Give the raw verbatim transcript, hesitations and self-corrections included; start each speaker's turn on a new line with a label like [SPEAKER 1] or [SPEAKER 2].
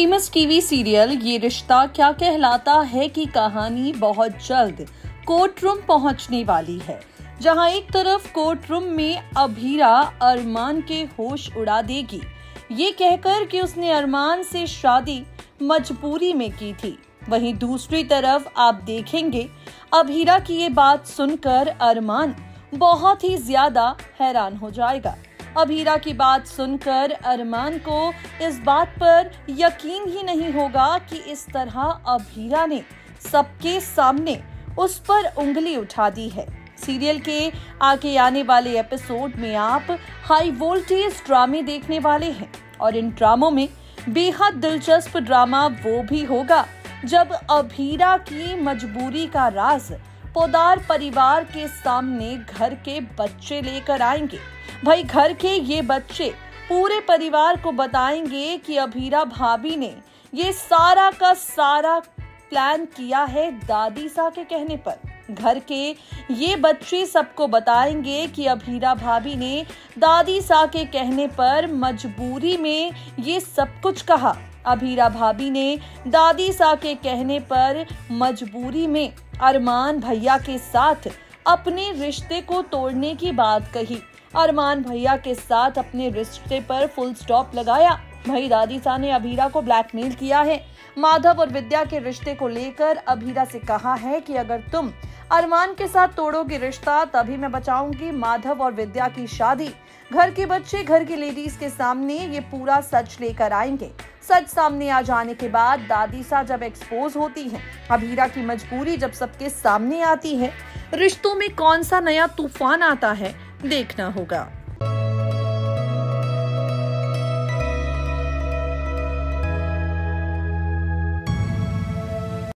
[SPEAKER 1] Famous TV serial ये रिश्ता क्या कहलाता है की कहानी बहुत जल्द कोर्ट रूम पहुंचने वाली है, जहां एक तरफ कोर्ट रूम में अभीरा अरमान के होश उड़ा देगी ये कहकर कि उसने अरमान से शादी मजबूरी में की थी। वहीं दूसरी तरफ आप देखेंगे अभीरा की ये बात सुनकर अरमान बहुत ही ज्यादा हैरान हो जाएगा। अभीरा की बात सुनकर अरमान को इस बात पर यकीन ही नहीं होगा कि इस तरह अभीरा ने सबके सामने उस पर उंगली उठा दी है। सीरियल के आगे आने वाले एपिसोड में आप हाई वोल्टेज ड्रामे देखने वाले हैं और इन ड्रामों में बेहद दिलचस्प ड्रामा वो भी होगा जब अभीरा की मजबूरी का राज पोदार परिवार के सामने घर के बच्चे लेकर आएंगे। भाई घर के ये बच्चे पूरे परिवार को बताएंगे कि अभीरा भाभी ने ये सारा का सारा प्लान किया है दादी सा के कहने पर। घर के ये बच्चे सबको बताएंगे कि अभीरा भाभी ने दादी सा के कहने पर मजबूरी में ये सब कुछ कहा। अभीरा भाभी ने दादी सा के कहने पर मजबूरी में अरमान भैया के साथ अपने रिश्ते को तोड़ने की बात कही। अरमान भैया के साथ अपने रिश्ते पर फुल स्टॉप लगाया। भाई दादी सा ने अभीरा को ब्लैकमेल किया है। माधव और विद्या के रिश्ते को लेकर अभीरा से कहा है कि अगर तुम अरमान के साथ तोड़ोगे रिश्ता तभी मैं बचाऊंगी माधव और विद्या की शादी। घर के बच्चे घर की लेडीज के सामने ये पूरा सच लेकर आएंगे। सच सामने आ जाने के बाद दादी सा जब एक्सपोज होती है, अभीरा की मजबूरी जब सबके सामने आती है, रिश्तों में कौन सा नया तूफान आता है देखना होगा।